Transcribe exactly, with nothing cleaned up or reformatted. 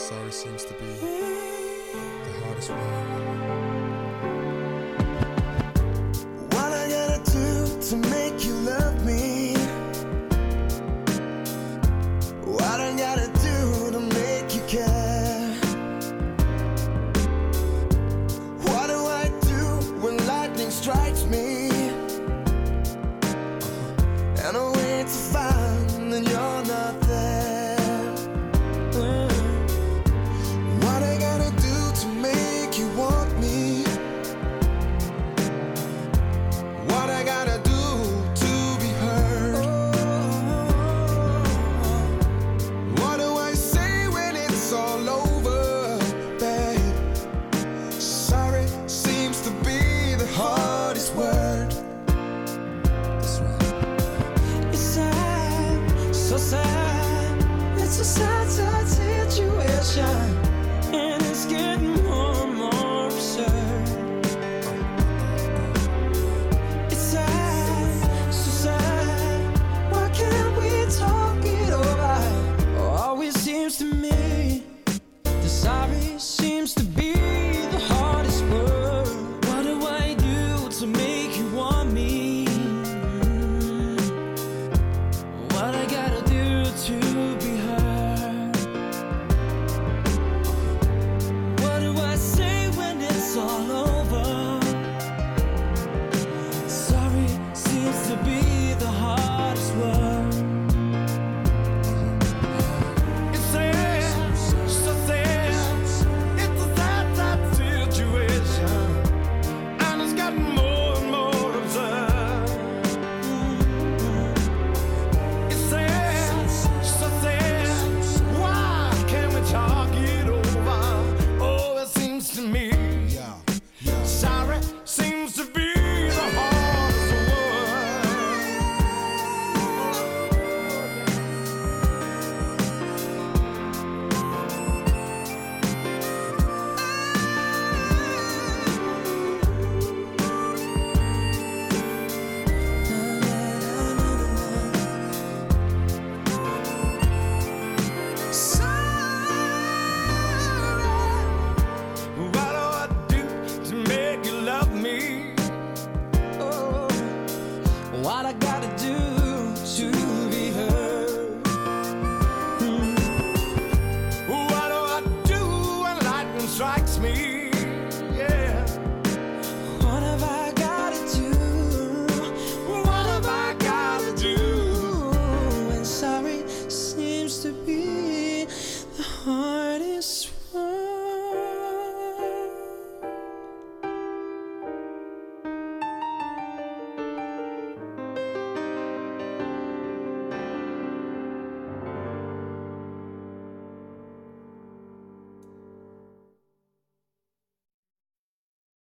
Sorry seems to be the hardest word. What I gotta do to make you love me? What I gotta do to make you care? What do I do when lightning strikes me? And I wait to find that you're not there. What I gotta do to make you want me? What I gotta do to be heard? What do I say when it's all over, babe? Sorry seems to be the hardest word. That's right. It's sad, so sad. It's a sad, sad situation, and it's getting more and more absurd. It's sad, so sad. Why can't we talk it over? Always seems to me the sorry seems to be the hardest word. What do I do to make you want me? What I gotta do to be heard? What do I say when it's all over? Sorry seems to be the hardest word. It's sad, so sad. It's a sad, sad situation, and it's gotten more and more absurd. It's sad, so sad. Why can't we talk it over? Oh, it seems to me Yeah, yeah. sorry seems to be the hardest word. What do I do to make you love me? Oh, what I gotta do to be heard? Hmm. What do I do when lightning strikes me? Yeah. What have I gotta do? What have I gotta do? And sorry seems to be